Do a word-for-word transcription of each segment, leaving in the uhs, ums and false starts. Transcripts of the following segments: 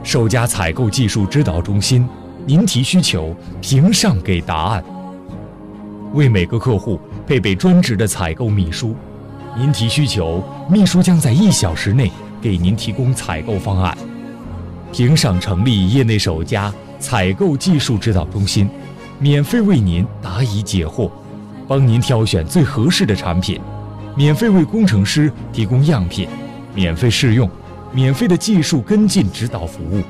首家采购技术指导中心，您提需求，平上给答案。为每个客户配备专职的采购秘书，您提需求，秘书将在一小时内给您提供采购方案。平上成立业内首家采购技术指导中心，免费为您答疑解惑，帮您挑选最合适的产品，免费为工程师提供样品，免费试用，免费的技术跟进指导服务。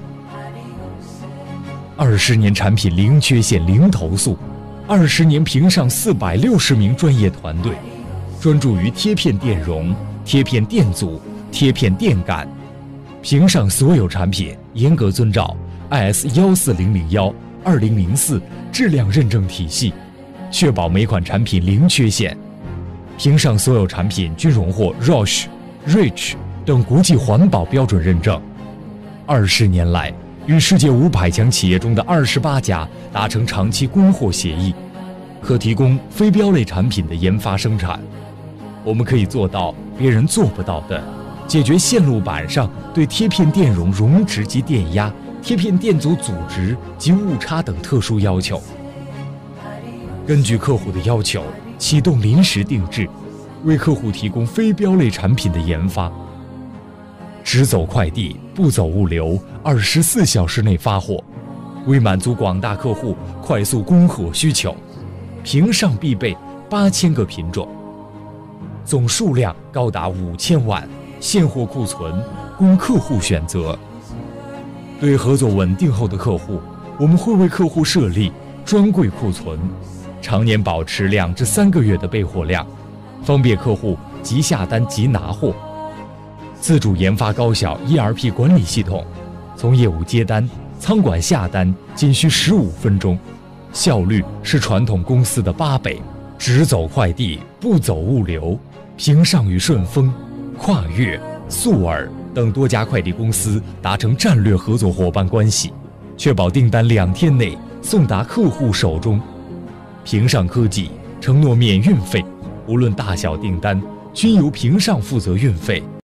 二十年产品零缺陷零投诉，二十年平上四百六十名专业团队，专注于贴片电容、贴片电阻、贴片电感。平上所有产品严格遵照 I S 一四零零一、二零零四质量认证体系，确保每款产品零缺陷。平上所有产品均荣获 R O C H、R E A C H 等国际环保标准认证。二十年来，与世界五百强企业中的二十八家达成长期供货协议，可提供非标类产品的研发生产。我们可以做到别人做不到的，解决线路板上对贴片电容容值及电压、贴片电阻阻值及误差等特殊要求。根据客户的要求，启动临时定制，为客户提供非标类产品的研发。只走快递，不走物流，二十四小时内发货，为满足广大客户快速供货需求，平上必备八千个品种，总数量高达五千万，现货库存供客户选择。对合作稳定后的客户，我们会为客户设立专柜库存，常年保持两至三个月的备货量，方便客户即下单即拿货。自主研发高效 E R P 管理系统，从业务接单、仓管下单仅需十五分钟，效率是传统公司的八倍。只走快递，不走物流。平上与顺丰、跨越、速尔等多家快递公司达成战略合作伙伴关系，确保订单两天内送达客户手中。平上科技承诺免运费，无论大小订单均由平上负责运费。